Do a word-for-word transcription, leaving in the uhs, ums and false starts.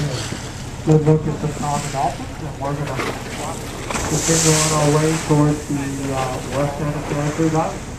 good look at the common dolphins, and we're going to continue on our way towards the uh, west end of Peru.